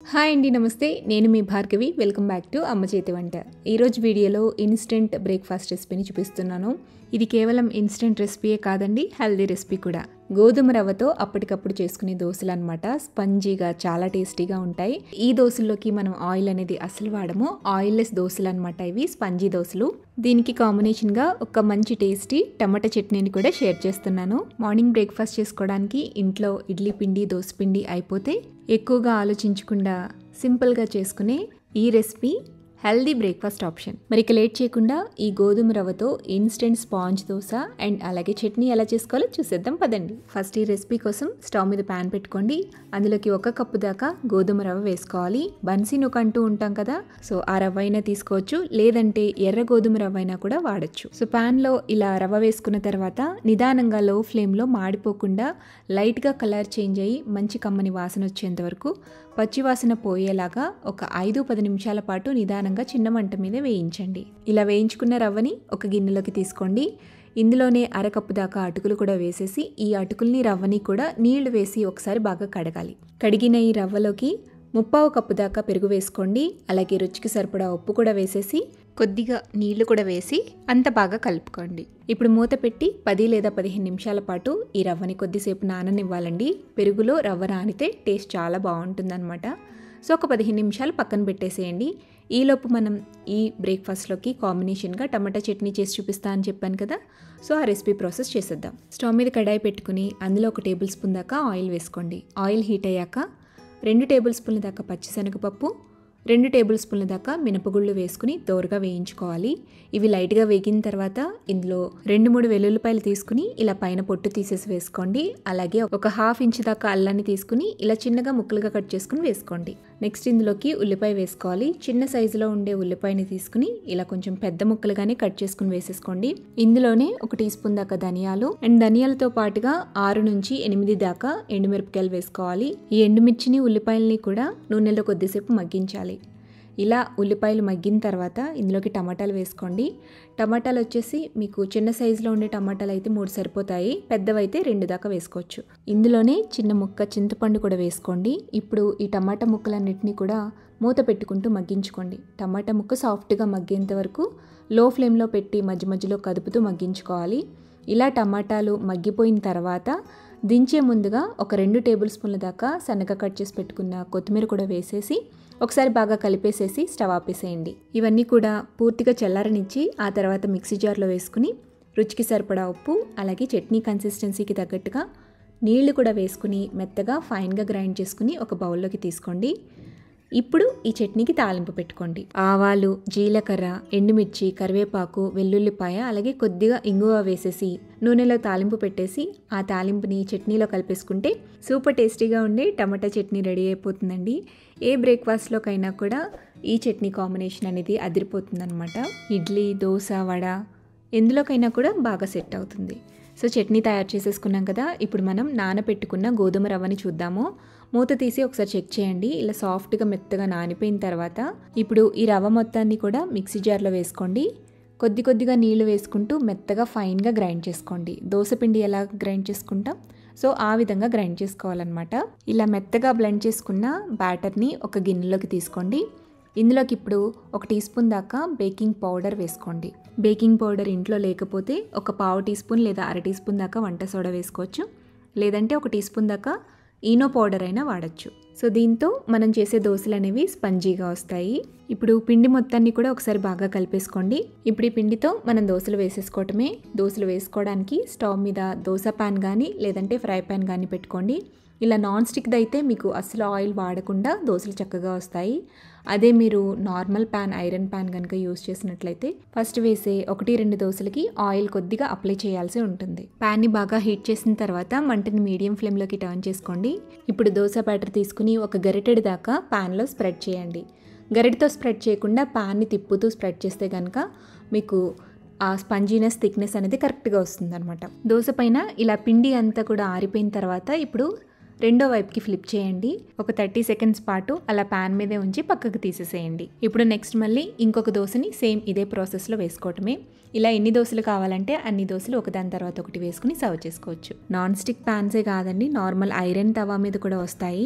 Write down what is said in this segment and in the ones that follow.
Hi అండి, నమస్తే. నేను మీ Bhargavi. Welcome back to Amma Chethi వంట. ఈరోజు వీడియోలో ఇన్స్టెంట్ బ్రేక్ఫాస్ట్ రెసిపీని చూపిస్తున్నాను. ఇది కేవలం ఇన్స్టెంట్ రెసిపీయే కాదండి, హెల్దీ రెసిపీ కూడా. గోధుమ రవ్వతో అప్పటికప్పుడు చేసుకునే దోశలు అనమాట. స్పంజీగా చాలా టేస్టీగా ఉంటాయి. ఈ దోశల్లోకి మనం ఆయిల్ అనేది అసలు వాడము. ఆయిల్లెస్ దోశలు అనమాట ఇవి, స్పంజీ దోశలు. దీనికి కాంబినేషన్గా ఒక మంచి టేస్టీ టమాటా చట్నీని కూడా షేర్ చేస్తున్నాను. మార్నింగ్ బ్రేక్ఫాస్ట్ చేసుకోవడానికి ఇంట్లో ఇడ్లీ పిండి, దోశ పిండి అయిపోతే ఎక్కువగా ఆలోచించకుండా సింపుల్గా చేసుకునే ఈ రెసిపీ హెల్దీ బ్రేక్ఫాస్ట్ ఆప్షన్. మరి ఇక లేట్ చేయకుండా ఈ గోధుమ రవ్వతో ఇన్స్టెంట్ స్పాంజ్ దోశ అండ్ అలాగే చట్నీ ఎలా చేసుకోవాలో చూసేద్దాం పదండి. ఫస్ట్ ఈ రెసిపీ కోసం స్టవ్ మీద ప్యాన్ పెట్టుకోండి. అందులోకి 1 కప్పు దాకా గోధుమ రవ్వ వేసుకోవాలి. బన్సీ నూక అంటూ ఉంటాం కదా, సో ఆ రవ్వ అయినా తీసుకోవచ్చు, లేదంటే ఎర్ర గోధుమ రవ్వ అయినా కూడా వాడచ్చు. సో ప్యాన్లో ఇలా రవ్వ వేసుకున్న తర్వాత నిదానంగా లో ఫ్లేమ్లో మాడిపోకుండా లైట్గా కలర్ చేంజ్ అయ్యి మంచి కమ్మని వాసన వచ్చేంత వరకు, పచ్చి వాసన పోయేలాగా ఒక 5-10 నిమిషాల పాటు నిదానంగా చిన్న మంట మీద వేయించండి. ఇలా వేయించుకున్న రవ్వని ఒక గిన్నెలోకి తీసుకోండి. ఇందులోనే 1/2 కప్పు దాకా అటుకులు కూడా వేసేసి ఈ అటుకుల్ని రవ్వని కూడా నీళ్లు వేసి ఒకసారి బాగా కడగాలి. కడిగిన ఈ రవ్వలోకి 3/4 కప్పు దాకా పెరుగు వేసుకోండి. అలాగే రుచికి సరిపడా ఉప్పు కూడా వేసేసి కొద్దిగా నీళ్లు కూడా వేసి అంత బాగా కలుపుకోండి. ఇప్పుడు మూత పెట్టి 10 లేదా 15 నిమిషాల పాటు ఈ రవ్వని కొద్దిసేపు నాననివ్వాలండి. పెరుగులో రవ్వ నానితే టేస్ట్ చాలా బాగుంటుందన్నమాట. సో ఒక 15 నిమిషాలు పక్కన పెట్టేసేయండి. ఈలోపు మనం ఈ బ్రేక్ఫాస్ట్లోకి కాంబినేషన్గా టమాటా చట్నీ చేసి చూపిస్తా అని చెప్పాను కదా, సో ఆ రెసిపీ ప్రాసెస్ చేసేద్దాం. స్టవ్ మీద కడాయి పెట్టుకుని అందులో 1 టేబుల్ స్పూన్ దాకా ఆయిల్ వేసుకోండి. ఆయిల్ హీట్ అయ్యాక 2 టేబుల్ స్పూన్ల దాకా పచ్చిశనగపప్పు, 2 టేబుల్ స్పూన్ల దాకా మినపగుళ్ళు వేసుకుని దోరగా వేయించుకోవాలి. ఇవి లైట్గా వేగిన తర్వాత ఇందులో 2-3 వెల్లుల్లిపాయలు తీసుకుని ఇలా పైన పొట్టు తీసేసి వేసుకోండి. అలాగే ఒక 1/2 ఇంచ్ దాకా అల్లాన్ని తీసుకుని ఇలా చిన్నగా ముక్కలుగా కట్ చేసుకుని వేసుకోండి. నెక్స్ట్ ఇందులోకి ఉల్లిపాయ వేసుకోవాలి. చిన్న సైజులో ఉండే ఉల్లిపాయని తీసుకుని ఇలా కొంచెం పెద్ద ముక్కలుగానే కట్ చేసుకుని వేసేసుకోండి. ఇందులోనే 1 టీ స్పూన్ దాకా ధనియాలు అండ్ ధనియాలతో పాటుగా 6 నుంచి 8 దాకా ఎండుమిరపకాయలు వేసుకోవాలి. ఈ ఎండుమిర్చిని ఉల్లిపాయల్ని కూడా నూనెలో కొద్దిసేపు మగ్గించాలి. ఇలా ఉల్లిపాయలు మగ్గిన తర్వాత ఇందులోకి టమాటాలు వేసుకోండి. టమాటాలు వచ్చేసి మీకు చిన్న సైజులో ఉండే టమాటాలు అయితే 3 సరిపోతాయి, పెద్దవైతే 2 దాకా వేసుకోవచ్చు. ఇందులోనే చిన్న ముక్క చింతపండు కూడా వేసుకోండి. ఇప్పుడు ఈ టమాటా ముక్కలన్నిటినీ కూడా మూత పెట్టుకుంటూ మగ్గించుకోండి. టమాటా ముక్క సాఫ్ట్గా మగ్గేంత వరకు లో ఫ్లేమ్లో పెట్టి మధ్య మధ్యలో కదుపుతూ మగ్గించుకోవాలి. ఇలా టమాటాలు మగ్గిపోయిన తర్వాత దించే ముందుగా ఒక 2 టేబుల్ స్పూన్ల దాకా సన్నగా కట్ చేసి పెట్టుకున్న కొత్తిమీర కూడా వేసేసి ఒకసారి బాగా కలిపేసేసి స్టవ్ ఆపేసేయండి. ఇవన్నీ కూడా పూర్తిగా చల్లారనిచ్చి ఆ తర్వాత మిక్సీ జార్లో వేసుకుని రుచికి సరిపడా ఉప్పు, అలాగే చట్నీ కన్సిస్టెన్సీకి తగ్గట్టుగా నీళ్లు కూడా వేసుకుని మెత్తగా ఫైన్గా గ్రైండ్ చేసుకుని ఒక బౌల్లోకి తీసుకోండి. ఇప్పుడు ఈ చట్నీకి తాలింపు పెట్టుకోండి. ఆవాలు, జీలకర్ర, ఎండుమిర్చి, కరివేపాకు, వెల్లుల్లిపాయ, అలాగే కొద్దిగా ఇంగువ వేసేసి నూనెలో తాలింపు పెట్టేసి ఆ తాలింపుని చట్నీలో కలిపేసుకుంటే సూపర్ టేస్టీగా ఉండే టమాటా చట్నీ రెడీ అయిపోతుందండి. ఏ బ్రేక్ఫాస్ట్లోకైనా కూడా ఈ చట్నీ కాంబినేషన్ అనేది అదిరిపోతుందన్నమాట. ఇడ్లీ, దోశ, వడ ఎందులోకైనా కూడా బాగా సెట్ అవుతుంది. సో చట్నీ తయారు చేసేసుకున్నాం కదా, ఇప్పుడు మనం నానబెట్టుకున్న గోధుమ రవ్వని చూద్దాము. మూత తీసి ఒకసారి చెక్ చేయండి. ఇలా సాఫ్ట్గా మెత్తగా నానిపోయిన తర్వాత ఇప్పుడు ఈ రవ్వ మొత్తాన్ని కూడా మిక్సీ జార్లో వేసుకోండి. కొద్దిగా నీళ్లు వేసుకుంటూ మెత్తగా ఫైన్గా గ్రైండ్ చేసుకోండి. దోసపిండి ఎలా గ్రైండ్ చేసుకుంటాం, సో ఆ విధంగా గ్రైండ్ చేసుకోవాలన్నమాట. ఇలా మెత్తగా బ్లెండ్ చేసుకున్న బ్యాటర్ని ఒక గిన్నెలోకి తీసుకోండి. ఇందులోకి ఇప్పుడు 1 టీ స్పూన్ దాకా బేకింగ్ పౌడర్ వేసుకోండి. బేకింగ్ పౌడర్ ఇంట్లో లేకపోతే ఒక 1/2 టీ స్పూన్ లేదా 1/2 టీ స్పూన్ దాకా వంట సోడా వేసుకోవచ్చు, లేదంటే 1 టీ స్పూన్ దాకా ఈనో పౌడర్ అయినా వాడచ్చు. సో దీంతో మనం చేసే దోశలు అనేవి స్పంజీగా వస్తాయి. ఇప్పుడు పిండి మొత్తాన్ని కూడా ఒకసారి బాగా కలిపేసుకోండి. ఇప్పుడు ఈ పిండితో మనం దోశలు వేసేసుకోవటమే. దోశలు వేసుకోవడానికి స్టవ్ మీద దోశ ప్యాన్ కానీ లేదంటే ఫ్రై ప్యాన్ కానీ పెట్టుకోండి. ఇలా నాన్ స్టిక్ది అయితే మీకు అసలు ఆయిల్ వాడకుండా దోశలు చక్కగా వస్తాయి. అదే మీరు నార్మల్ ప్యాన్, ఐరన్ ప్యాన్ కనుక యూజ్ చేసినట్లయితే ఫస్ట్ వేసే 1-2 దోశలకి ఆయిల్ కొద్దిగా అప్లై చేయాల్సి ఉంటుంది. ప్యాన్ని బాగా హీట్ చేసిన తర్వాత మంటని మీడియం ఫ్లేమ్లోకి టర్న్ చేసుకోండి. ఇప్పుడు దోశ బ్యాటర్ తీసుకుని ఒక గరిటెడు దాకా ప్యాన్లో స్ప్రెడ్ చేయండి. గరిటెతో స్ప్రెడ్ చేయకుండా ప్యాన్ని తిప్పుతూ స్ప్రెడ్ చేస్తే కనుక మీకు ఆ స్పంజీనెస్, థిక్నెస్ అనేది కరెక్ట్గా వస్తుందన్నమాట. దోశ పైన ఇలా పిండి అంతా కూడా ఆరిపోయిన తర్వాత ఇప్పుడు రెండో వైపుకి ఫ్లిప్ చేయండి. ఒక 30 సెకండ్స్ పాటు అలా ప్యాన్ మీదే ఉంచి పక్కకు తీసేసేయండి. ఇప్పుడు నెక్స్ట్ మళ్ళీ ఇంకొక దోశని సేమ్ ఇదే ప్రాసెస్లో వేసుకోవటమే. ఇలా ఎన్ని దోశలు కావాలంటే అన్ని దోశలు ఒకదాని తర్వాత ఒకటి వేసుకుని సర్వ్ చేసుకోవచ్చు. నాన్ స్టిక్ ప్యాన్సే కాదండి, నార్మల్ ఐరన్ తవా మీద కూడా వస్తాయి.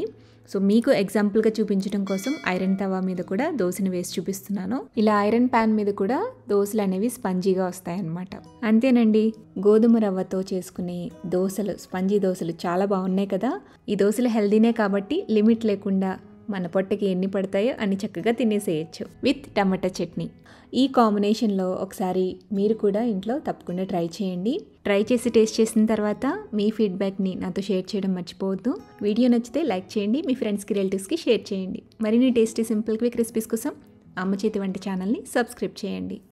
సో మీకు ఎగ్జాంపుల్గా చూపించడం కోసం ఐరన్ తవా మీద కూడా దోశని వేసి చూపిస్తున్నాను. ఇలా ఐరన్ ప్యాన్ మీద కూడా దోశలు అనేవి స్పంజీగా వస్తాయన్నమాట. అంతేనండి, గోధుమ రవ్వతో చేసుకునే దోశలు, స్పంజీ దోశలు చాలా బాగున్నాయి కదా. ఈ దోశలు హెల్దీనే కాబట్టి లిమిట్ లేకుండా మన పొట్టకి ఎన్ని పడతాయో అన్ని చక్కగా తినేసేయచ్చు విత్ టమాటా చట్నీ. ఈ కాంబినేషన్లో ఒకసారి మీరు కూడా ఇంట్లో తప్పకుండా ట్రై చేయండి. ట్రై చేసి టేస్ట్ చేసిన తర్వాత మీ ఫీడ్బ్యాక్ని నాతో షేర్ చేయడం మర్చిపోవద్దు. వీడియో నచ్చితే లైక్ చేయండి, మీ ఫ్రెండ్స్కి, రిలేటివ్స్కి షేర్ చేయండి. మరిన్ని టేస్టీ సింపుల్ క్విక్ రెసిపీస్ కోసం అమ్మ చేతి వంట ఛానల్ని సబ్స్క్రైబ్ చేయండి.